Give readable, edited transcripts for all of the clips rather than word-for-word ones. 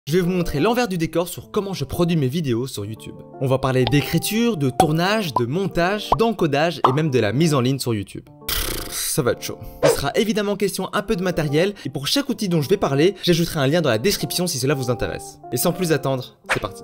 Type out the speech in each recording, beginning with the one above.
Je vais vous montrer l'envers du décor sur comment je produis mes vidéos sur YouTube. On va parler d'écriture, de tournage, de montage, d'encodage et même de la mise en ligne sur YouTube. Ça va être chaud. Il sera évidemment question un peu de matériel et pour chaque outil dont je vais parler, j'ajouterai un lien dans la description si cela vous intéresse. Et sans plus attendre, c'est parti.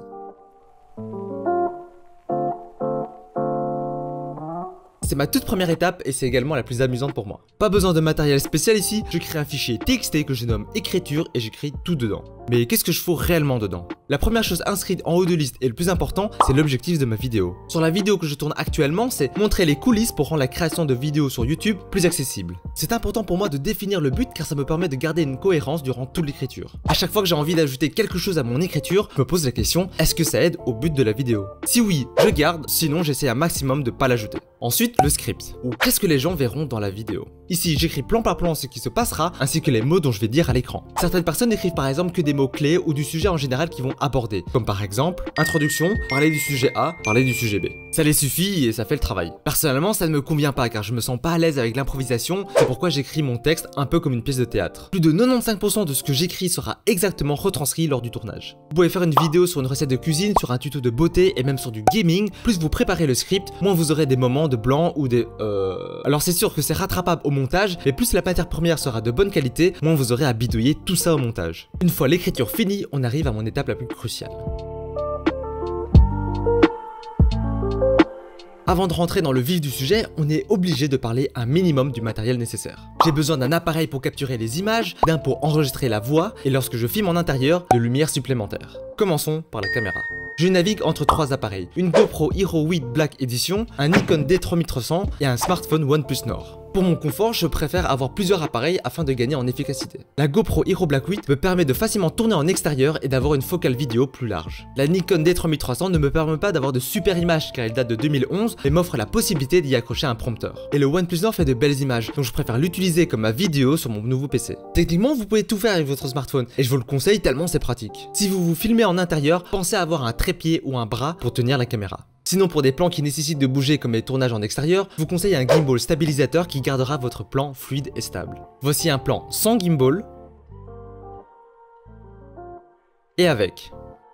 C'est ma toute première étape et c'est également la plus amusante pour moi. Pas besoin de matériel spécial ici, je crée un fichier TXT que je nomme écriture et j'écris tout dedans. Mais qu'est-ce que je fous réellement dedans? La première chose inscrite en haut de liste et le plus important, c'est l'objectif de ma vidéo. Sur la vidéo que je tourne actuellement, c'est montrer les coulisses pour rendre la création de vidéos sur YouTube plus accessible. C'est important pour moi de définir le but car ça me permet de garder une cohérence durant toute l'écriture. À chaque fois que j'ai envie d'ajouter quelque chose à mon écriture, je me pose la question, est-ce que ça aide au but de la vidéo? Si oui, je garde, sinon j'essaie un maximum de pas l'ajouter. Ensuite, le script, ou qu'est-ce que les gens verront dans la vidéo. Ici, j'écris plan par plan ce qui se passera, ainsi que les mots dont je vais dire à l'écran. Certaines personnes écrivent par exemple que des mots clés ou du sujet en général qu'ils vont aborder, comme par exemple, introduction, parler du sujet A, parler du sujet B. Ça les suffit et ça fait le travail. Personnellement, ça ne me convient pas car je me sens pas à l'aise avec l'improvisation, c'est pourquoi j'écris mon texte un peu comme une pièce de théâtre. Plus de 95% de ce que j'écris sera exactement retranscrit lors du tournage. Vous pouvez faire une vidéo sur une recette de cuisine, sur un tuto de beauté et même sur du gaming, plus vous préparez le script, moins vous aurez des moments de blanc ou des Alors c'est sûr que c'est rattrapable au montage, mais plus la matière première sera de bonne qualité, moins vous aurez à bidouiller tout ça au montage. Une fois l'écriture finie, on arrive à mon étape la plus cruciale. Avant de rentrer dans le vif du sujet, on est obligé de parler un minimum du matériel nécessaire. J'ai besoin d'un appareil pour capturer les images, d'un pour enregistrer la voix, et lorsque je filme en intérieur, de lumière supplémentaire. Commençons par la caméra. Je navigue entre trois appareils, une GoPro Hero 8 Black Edition, un Nikon D3300 et un smartphone OnePlus Nord. Pour mon confort, je préfère avoir plusieurs appareils afin de gagner en efficacité. La GoPro Hero Black 8 me permet de facilement tourner en extérieur et d'avoir une focale vidéo plus large. La Nikon D3300 ne me permet pas d'avoir de super images car elle date de 2011 mais m'offre la possibilité d'y accrocher un prompteur. Et le OnePlus Nord fait de belles images, donc je préfère l'utiliser comme ma vidéo sur mon nouveau PC. Techniquement, vous pouvez tout faire avec votre smartphone et je vous le conseille tellement c'est pratique. Si vous vous filmez en intérieur, pensez à avoir un trépied ou un bras pour tenir la caméra. Sinon pour des plans qui nécessitent de bouger comme les tournages en extérieur, je vous conseille un gimbal stabilisateur qui gardera votre plan fluide et stable. Voici un plan sans gimbal et avec.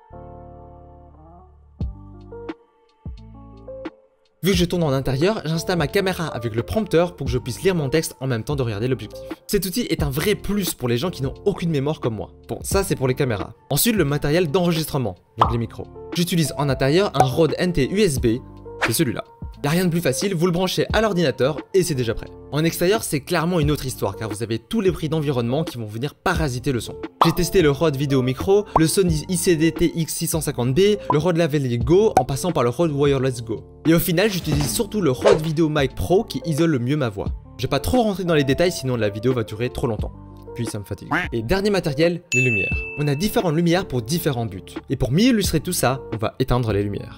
Vu que je tourne en intérieur, j'installe ma caméra avec le prompteur pour que je puisse lire mon texte en même temps de regarder l'objectif. Cet outil est un vrai plus pour les gens qui n'ont aucune mémoire comme moi. Bon, ça c'est pour les caméras. Ensuite, le matériel d'enregistrement, donc les micros. J'utilise en intérieur un Rode NT USB, c'est celui-là. Y'a rien de plus facile, vous le branchez à l'ordinateur et c'est déjà prêt. En extérieur, c'est clairement une autre histoire car vous avez tous les bruits d'environnement qui vont venir parasiter le son. J'ai testé le Rode Video Micro, le Sony ICD TX650B, le Rode Lavalier Go en passant par le Rode Wireless Go. Et au final, j'utilise surtout le Rode Video Mic Pro qui isole le mieux ma voix. Je vais pas trop rentrer dans les détails sinon la vidéo va durer trop longtemps. Puis ça me fatigue. Et dernier matériel, les lumières. On a différentes lumières pour différents buts. Et pour mieux illustrer tout ça, on va éteindre les lumières.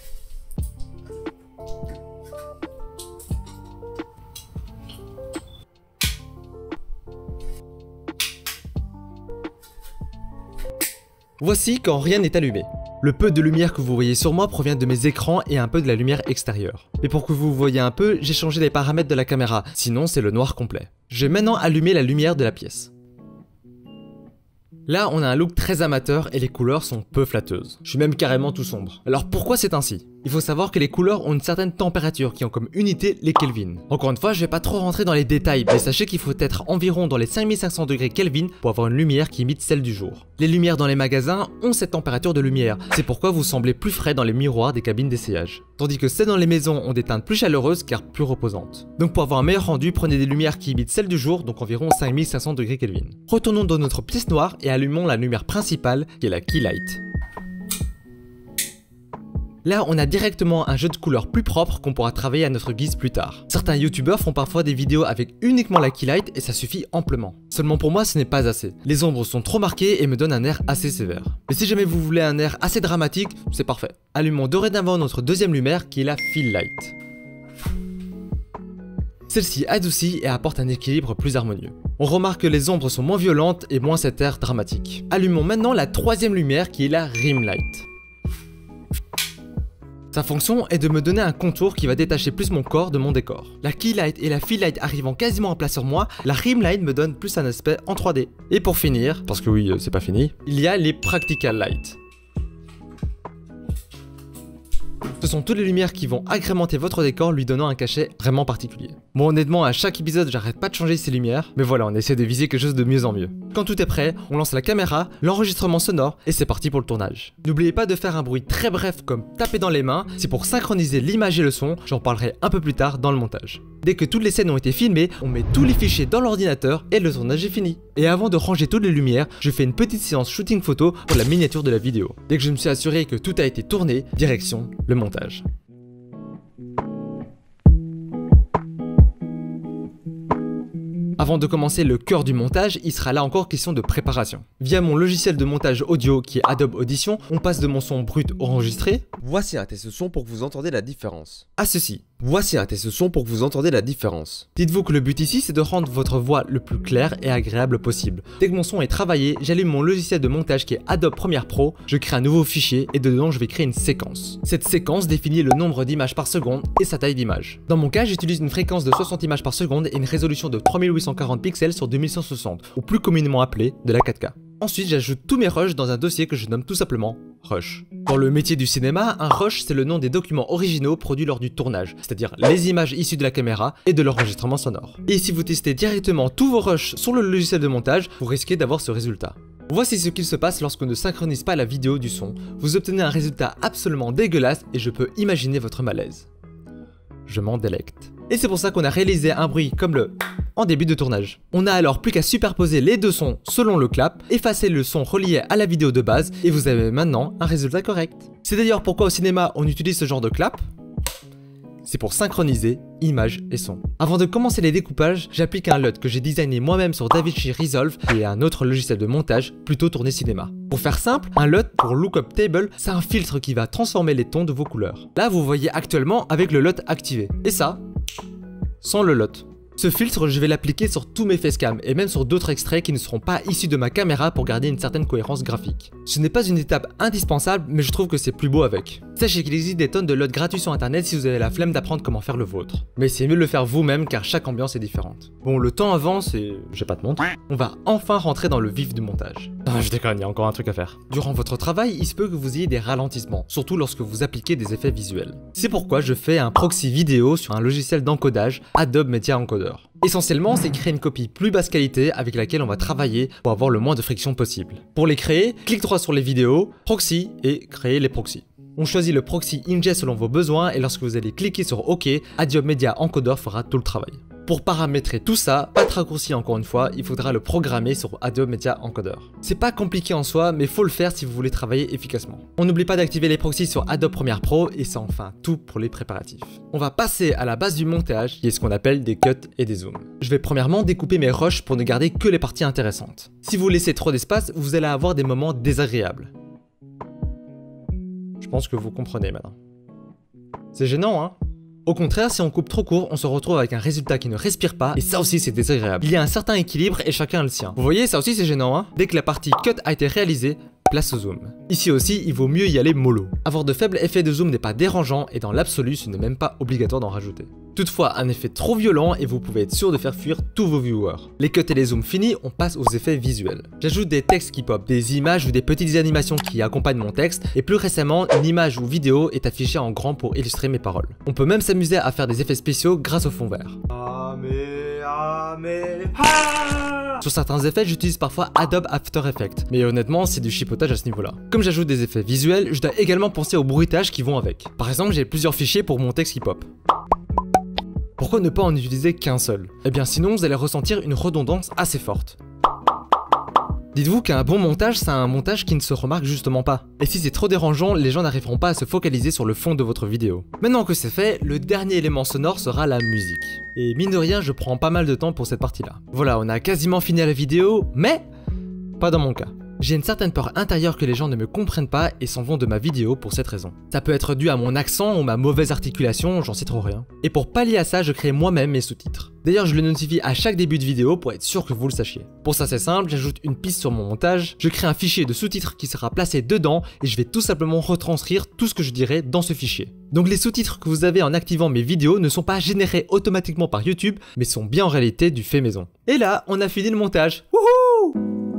Voici quand rien n'est allumé. Le peu de lumière que vous voyez sur moi provient de mes écrans et un peu de la lumière extérieure. Mais pour que vous voyez un peu, j'ai changé les paramètres de la caméra, sinon c'est le noir complet. Je vais maintenant allumer la lumière de la pièce. Là, on a un look très amateur et les couleurs sont peu flatteuses. Je suis même carrément tout sombre. Alors pourquoi c'est ainsi? Il faut savoir que les couleurs ont une certaine température qui ont comme unité les Kelvin. Encore une fois, je vais pas trop rentrer dans les détails, mais sachez qu'il faut être environ dans les 5500 degrés Kelvin pour avoir une lumière qui imite celle du jour. Les lumières dans les magasins ont cette température de lumière, c'est pourquoi vous semblez plus frais dans les miroirs des cabines d'essayage. Tandis que celles dans les maisons ont des teintes plus chaleureuses car plus reposantes. Donc pour avoir un meilleur rendu, prenez des lumières qui imitent celles du jour, donc environ 5500 degrés Kelvin. Retournons dans notre pièce noire et allumons la lumière principale qui est la key light. Là, on a directement un jeu de couleurs plus propre qu'on pourra travailler à notre guise plus tard. Certains youtubeurs font parfois des vidéos avec uniquement la key light et ça suffit amplement. Seulement pour moi, ce n'est pas assez. Les ombres sont trop marquées et me donnent un air assez sévère. Mais si jamais vous voulez un air assez dramatique, c'est parfait. Allumons dorénavant notre deuxième lumière qui est la fill light. Celle-ci adoucit et apporte un équilibre plus harmonieux. On remarque que les ombres sont moins violentes et moins cet air dramatique. Allumons maintenant la troisième lumière qui est la rim light. Sa fonction est de me donner un contour qui va détacher plus mon corps de mon décor. La Keylight et la Fill-Light arrivant quasiment en plat sur moi, la Rimlight me donne plus un aspect en 3D. Et pour finir, parce que oui, c'est pas fini, il y a les Practical Light. Ce sont toutes les lumières qui vont agrémenter votre décor, lui donnant un cachet vraiment particulier. Bon, honnêtement, à chaque épisode, j'arrête pas de changer ces lumières, mais voilà, on essaie de viser quelque chose de mieux en mieux. Quand tout est prêt, on lance la caméra, l'enregistrement sonore, et c'est parti pour le tournage. N'oubliez pas de faire un bruit très bref comme taper dans les mains, c'est pour synchroniser l'image et le son, j'en parlerai un peu plus tard dans le montage. Dès que toutes les scènes ont été filmées, on met tous les fichiers dans l'ordinateur et le tournage est fini. Et avant de ranger toutes les lumières, je fais une petite séance shooting photo pour la miniature de la vidéo. Dès que je me suis assuré que tout a été tourné, direction le montage. Avant de commencer le cœur du montage, il sera là encore question de préparation. Via mon logiciel de montage audio qui est Adobe Audition, on passe de mon son brut enregistré, voici un test son pour que vous entendez la différence, à ceci. voici un test son pour que vous entendez la différence. Dites-vous que le but ici c'est de rendre votre voix le plus claire et agréable possible. Dès que mon son est travaillé, j'allume mon logiciel de montage qui est Adobe Premiere Pro, je crée un nouveau fichier et dedans je vais créer une séquence. Cette séquence définit le nombre d'images par seconde et sa taille d'image. Dans mon cas, j'utilise une fréquence de 60 images par seconde et une résolution de 3840 pixels sur 2160, ou plus communément appelé de la 4K. Ensuite, j'ajoute tous mes rushs dans un dossier que je nomme tout simplement Rush. Dans le métier du cinéma, un rush c'est le nom des documents originaux produits lors du tournage, c'est-à-dire les images issues de la caméra et de l'enregistrement sonore. Et si vous testez directement tous vos rushs sur le logiciel de montage, vous risquez d'avoir ce résultat. Voici ce qu'il se passe lorsqu'on ne synchronise pas la vidéo du son. Vous obtenez un résultat absolument dégueulasse et je peux imaginer votre malaise. Je m'en délecte. Et c'est pour ça qu'on a réalisé un bruit comme le en début de tournage. On n'a alors plus qu'à superposer les deux sons selon le clap, effacer le son relié à la vidéo de base et vous avez maintenant un résultat correct. C'est d'ailleurs pourquoi au cinéma on utilise ce genre de clap. C'est pour synchroniser image et son. Avant de commencer les découpages, j'applique un LUT que j'ai designé moi-même sur DaVinci Resolve et un autre logiciel de montage plutôt tourné cinéma. Pour faire simple, un LUT pour Lookup Table, c'est un filtre qui va transformer les tons de vos couleurs. Là, vous voyez actuellement avec le LUT activé. Et ça, sans le LUT. Ce filtre, je vais l'appliquer sur tous mes facecam et même sur d'autres extraits qui ne seront pas issus de ma caméra pour garder une certaine cohérence graphique. Ce n'est pas une étape indispensable, mais je trouve que c'est plus beau avec. Sachez qu'il existe des tonnes de LUT gratuits sur internet si vous avez la flemme d'apprendre comment faire le vôtre. Mais c'est mieux de le faire vous-même car chaque ambiance est différente. Bon, le temps avance et j'ai pas de montre. On va enfin rentrer dans le vif du montage. Ah, je déconne, il y a encore un truc à faire. Durant votre travail, il se peut que vous ayez des ralentissements, surtout lorsque vous appliquez des effets visuels. C'est pourquoi je fais un proxy vidéo sur un logiciel d'encodage, Adobe Media Encoder. Essentiellement, c'est créer une copie plus basse qualité avec laquelle on va travailler pour avoir le moins de friction possible. Pour les créer, clique droit sur les vidéos, proxy et créer les proxys. On choisit le proxy ingest selon vos besoins et lorsque vous allez cliquer sur OK, Adobe Media Encoder fera tout le travail. Pour paramétrer tout ça, pas de raccourci encore une fois, il faudra le programmer sur Adobe Media Encoder. C'est pas compliqué en soi, mais faut le faire si vous voulez travailler efficacement. On n'oublie pas d'activer les proxys sur Adobe Premiere Pro et c'est enfin tout pour les préparatifs. On va passer à la base du montage, qui est ce qu'on appelle des cuts et des zooms. Je vais premièrement découper mes rushs pour ne garder que les parties intéressantes. Si vous laissez trop d'espace, vous allez avoir des moments désagréables. Je pense que vous comprenez maintenant. C'est gênant, hein? Au contraire, si on coupe trop court, on se retrouve avec un résultat qui ne respire pas et ça aussi c'est désagréable. Il y a un certain équilibre et chacun a le sien. Vous voyez, ça aussi c'est gênant, hein? Dès que la partie cut a été réalisée, place au zoom. Ici aussi, il vaut mieux y aller mollo. Avoir de faibles effets de zoom n'est pas dérangeant et dans l'absolu, ce n'est même pas obligatoire d'en rajouter. Toutefois, un effet trop violent et vous pouvez être sûr de faire fuir tous vos viewers. Les cuts et les zooms finis, on passe aux effets visuels. J'ajoute des textes qui pop, des images ou des petites animations qui accompagnent mon texte et plus récemment, une image ou vidéo est affichée en grand pour illustrer mes paroles. On peut même s'amuser à faire des effets spéciaux grâce au fond vert. Sur certains effets, j'utilise parfois Adobe After Effects, mais honnêtement, c'est du chipotage à ce niveau-là. Comme j'ajoute des effets visuels, je dois également penser aux bruitages qui vont avec. Par exemple, j'ai plusieurs fichiers pour mon texte qui pop. Pourquoi ne pas en utiliser qu'un seul? Eh bien sinon, vous allez ressentir une redondance assez forte. Dites-vous qu'un bon montage, c'est un montage qui ne se remarque justement pas. Et si c'est trop dérangeant, les gens n'arriveront pas à se focaliser sur le fond de votre vidéo. Maintenant que c'est fait, le dernier élément sonore sera la musique. Et mine de rien, je prends pas mal de temps pour cette partie-là. Voilà, on a quasiment fini la vidéo, mais pas dans mon cas. J'ai une certaine peur intérieure que les gens ne me comprennent pas et s'en vont de ma vidéo pour cette raison. Ça peut être dû à mon accent ou ma mauvaise articulation, j'en sais trop rien. Et pour pallier à ça, je crée moi-même mes sous-titres. D'ailleurs, je le notifie à chaque début de vidéo pour être sûr que vous le sachiez. Pour ça, c'est simple, j'ajoute une piste sur mon montage, je crée un fichier de sous-titres qui sera placé dedans et je vais tout simplement retranscrire tout ce que je dirai dans ce fichier. Donc les sous-titres que vous avez en activant mes vidéos ne sont pas générés automatiquement par YouTube, mais sont bien en réalité du fait maison. Et là, on a fini le montage. Wouhou!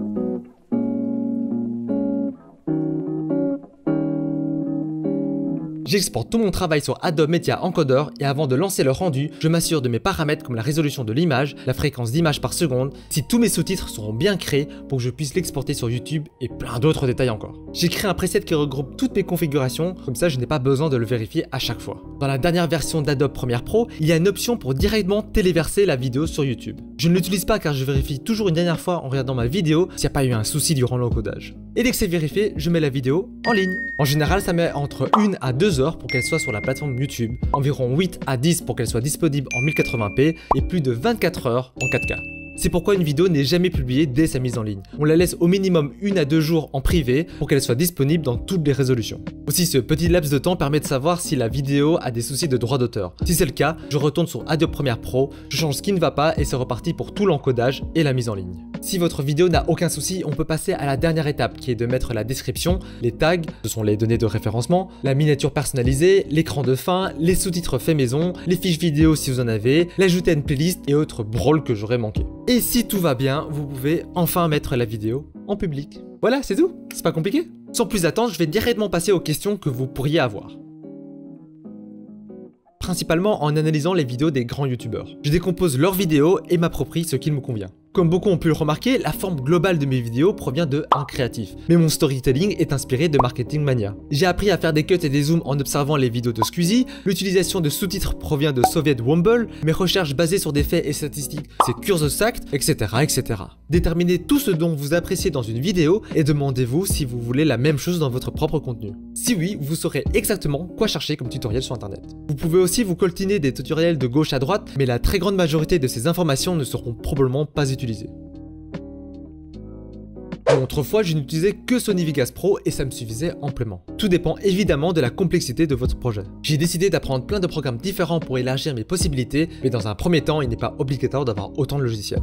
J'exporte tout mon travail sur Adobe Media Encoder et avant de lancer le rendu, je m'assure de mes paramètres comme la résolution de l'image, la fréquence d'image par seconde, si tous mes sous-titres seront bien créés pour que je puisse l'exporter sur YouTube et plein d'autres détails encore. J'ai créé un preset qui regroupe toutes mes configurations, comme ça je n'ai pas besoin de le vérifier à chaque fois. Dans la dernière version d'Adobe Premiere Pro, il y a une option pour directement téléverser la vidéo sur YouTube. Je ne l'utilise pas car je vérifie toujours une dernière fois en regardant ma vidéo s'il n'y a pas eu un souci durant l'encodage. Et dès que c'est vérifié, je mets la vidéo en ligne. En général, ça met entre 1 à 2 heures pour qu'elle soit sur la plateforme YouTube, environ 8 à 10 pour qu'elle soit disponible en 1080p et plus de 24 heures en 4K. C'est pourquoi une vidéo n'est jamais publiée dès sa mise en ligne. On la laisse au minimum 1 à 2 jours en privé pour qu'elle soit disponible dans toutes les résolutions. Aussi, ce petit laps de temps permet de savoir si la vidéo a des soucis de droit d'auteur. Si c'est le cas, je retourne sur Adobe Premiere Pro, je change ce qui ne va pas et c'est reparti pour tout l'encodage et la mise en ligne. Si votre vidéo n'a aucun souci, on peut passer à la dernière étape qui est de mettre la description, les tags, ce sont les données de référencement, la miniature personnalisée, l'écran de fin, les sous-titres faits maison, les fiches vidéo si vous en avez, l'ajouter à une playlist et autres brawls que j'aurais manqué. Et si tout va bien, vous pouvez enfin mettre la vidéo en public. Voilà, c'est tout, c'est pas compliqué. Sans plus attendre, je vais directement passer aux questions que vous pourriez avoir. Principalement en analysant les vidéos des grands youtubeurs. Je décompose leurs vidéos et m'approprie ce qu'il me convient. Comme beaucoup ont pu le remarquer, la forme globale de mes vidéos provient de un créatif, mais mon storytelling est inspiré de Marketing Mania. J'ai appris à faire des cuts et des zooms en observant les vidéos de Squeezie, l'utilisation de sous-titres provient de Soviet Womble, mes recherches basées sur des faits et statistiques, c'est Cursus Act, etc., etc. Déterminez tout ce dont vous appréciez dans une vidéo et demandez-vous si vous voulez la même chose dans votre propre contenu. Si oui, vous saurez exactement quoi chercher comme tutoriel sur internet. Vous pouvez aussi vous coltiner des tutoriels de gauche à droite, mais la très grande majorité de ces informations ne seront probablement pas utilisées. Autrefois, je n'utilisais que Sony Vegas Pro et ça me suffisait amplement. Tout dépend évidemment de la complexité de votre projet. J'ai décidé d'apprendre plein de programmes différents pour élargir mes possibilités, mais dans un premier temps, il n'est pas obligatoire d'avoir autant de logiciels.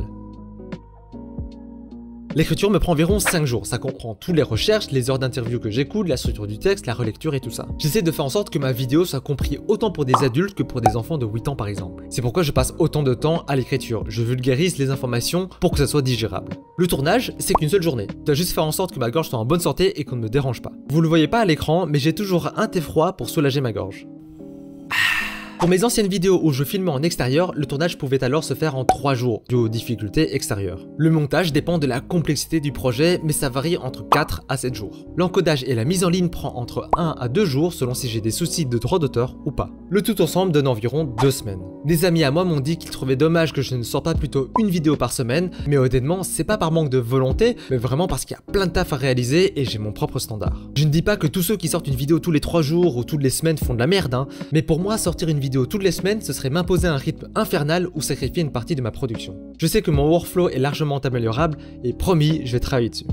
L'écriture me prend environ 5 jours, ça comprend toutes les recherches, les heures d'interview que j'écoute, la structure du texte, la relecture et tout ça. J'essaie de faire en sorte que ma vidéo soit comprise autant pour des adultes que pour des enfants de 8 ans par exemple. C'est pourquoi je passe autant de temps à l'écriture, je vulgarise les informations pour que ça soit digérable. Le tournage, c'est qu'une seule journée. Je dois juste faire en sorte que ma gorge soit en bonne santé et qu'on ne me dérange pas. Vous le voyez pas à l'écran, mais j'ai toujours un thé froid pour soulager ma gorge. Pour mes anciennes vidéos où je filmais en extérieur, le tournage pouvait alors se faire en 3 jours, dû aux difficultés extérieures. Le montage dépend de la complexité du projet, mais ça varie entre 4 à 7 jours. L'encodage et la mise en ligne prend entre 1 à 2 jours selon si j'ai des soucis de droit d'auteur ou pas. Le tout ensemble donne environ 2 semaines. Des amis à moi m'ont dit qu'ils trouvaient dommage que je ne sorte pas plutôt une vidéo par semaine, mais honnêtement, c'est pas par manque de volonté, mais vraiment parce qu'il y a plein de taf à réaliser et j'ai mon propre standard. Je ne dis pas que tous ceux qui sortent une vidéo tous les 3 jours ou toutes les semaines font de la merde, hein, mais pour moi, sortir une vidéo toutes les semaines, ce serait m'imposer un rythme infernal ou sacrifier une partie de ma production. Je sais que mon workflow est largement améliorable et promis, je vais travailler dessus.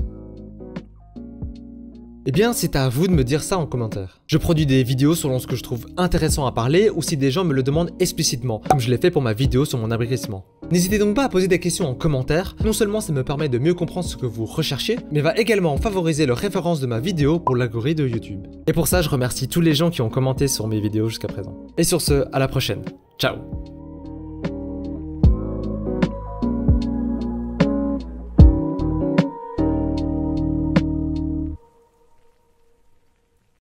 Eh bien, c'est à vous de me dire ça en commentaire. Je produis des vidéos selon ce que je trouve intéressant à parler ou si des gens me le demandent explicitement, comme je l'ai fait pour ma vidéo sur mon abrutissement. N'hésitez donc pas à poser des questions en commentaire, non seulement ça me permet de mieux comprendre ce que vous recherchez, mais va également favoriser le référence de ma vidéo pour l'algorithme de YouTube. Et pour ça, je remercie tous les gens qui ont commenté sur mes vidéos jusqu'à présent. Et sur ce, à la prochaine. Ciao!